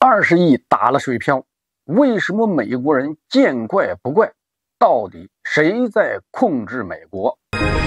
20亿打了水漂，为什么美国人见怪不怪？到底谁在控制美国？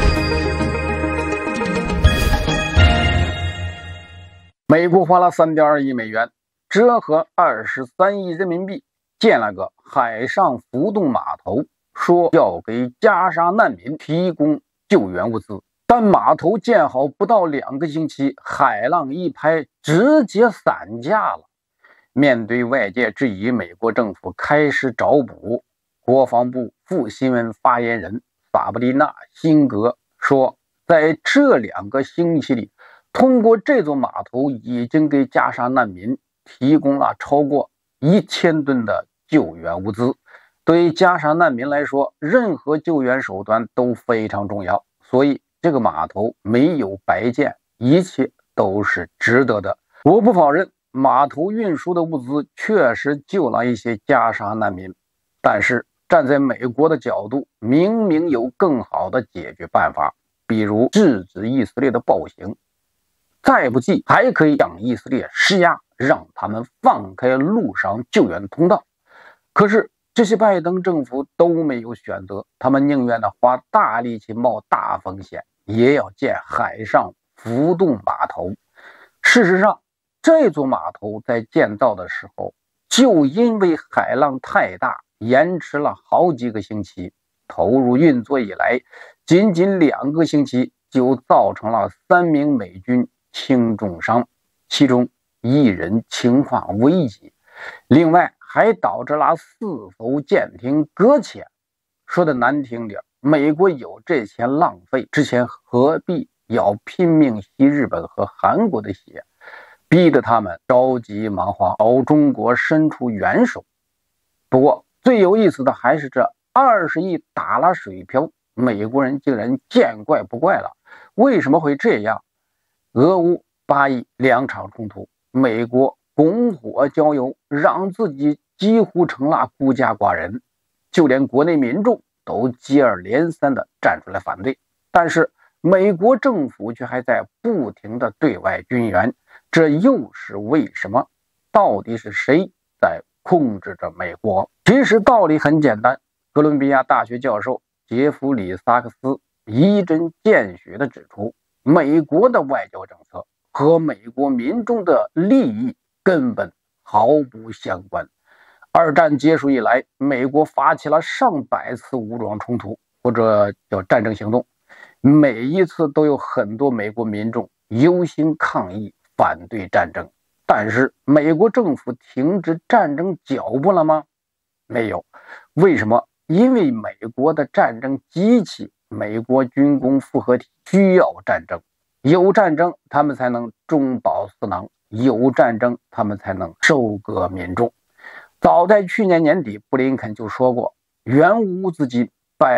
美国花了3.2亿美元，折合23亿人民币，建了个海上浮动码头，说要给加沙难民提供救援物资。但码头建好不到2个星期，海浪一拍，直接散架了。面对外界质疑，美国政府开始找补。国防部副新闻发言人萨布丽娜·辛格说，在这2个星期里，通过这座码头已经给加沙难民提供了超过1000吨的救援物资。对加沙难民来说，任何救援手段都非常重要，所以这个码头没有白建，一切都是值得的。我不否认码头运输的物资确实救了一些加沙难民，但是站在美国的角度，明明有更好的解决办法，比如制止以色列的暴行，再不济还可以向以色列施压，让他们放开陆上救援通道。可是这些拜登政府都没有选择，他们宁愿花大力气冒大风险，也要建海上浮动码头。事实上，这座码头在建造的时候，就因为海浪太大，延迟了好几个星期。投入运作以来，仅仅2个星期就造成了3名美军轻重伤，其中1人情况危急，另外还导致了4艘舰艇搁浅。说的难听点，美国有这钱浪费，之前何必要拼命吸日本和韩国的血，逼得他们着急忙慌，朝中国伸出援手。不过最有意思的还是这20亿打了水漂，美国人竟然见怪不怪了。为什么会这样？俄乌巴以2场冲突，美国拱火浇油，让自己几乎成了孤家寡人，就连国内民众都接二连三地站出来反对。但是美国政府却还在不停地对外军援，这又是为什么？到底是谁在控制着美国？其实道理很简单，哥伦比亚大学教授杰弗里·萨克斯一针见血地指出，美国的外交政策和美国民众的利益根本毫不相关。2战结束以来，美国发起了上百次武装冲突，或者叫战争行动，每一次都有很多美国民众游行抗议反对战争。但是美国政府停止战争脚步了吗？没有。为什么？因为美国的战争机器，美国军工复合体需要战争，有战争他们才能中饱私囊，有战争他们才能收割民众。早在去年年底，布林肯就说过，原无资金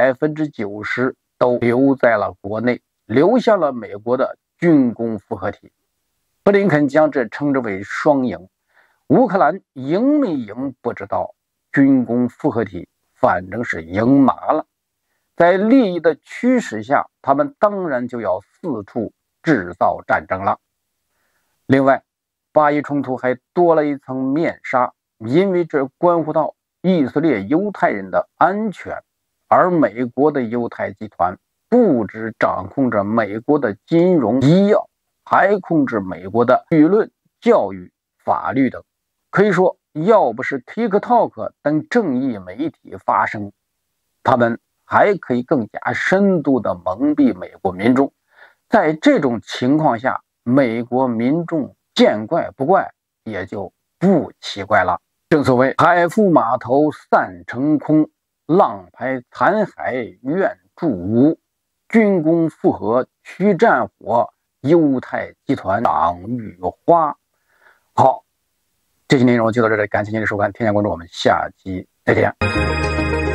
90%都留在了国内，留下了美国的军工复合体。布林肯将这称之为双赢，乌克兰赢没赢不知道，军工复合体反正是赢麻了。在利益的驱使下，他们当然就要四处制造战争了。另外，巴以冲突还多了一层面纱，因为这关乎到以色列犹太人的安全，而美国的犹太集团不只掌控着美国的金融、医药，还控制美国的舆论、教育、法律等。可以说，要不是 TikTok 等正义媒体发声，他们还可以更加深度地蒙蔽美国民众。在这种情况下，美国民众见怪不怪也就不奇怪了。正所谓海浮码头散成空，浪拍残海愿助无，军工复合驱战火，犹太集团党与花。好，这期内容就到这里，感谢您的收看，添加关注，我们下期再见。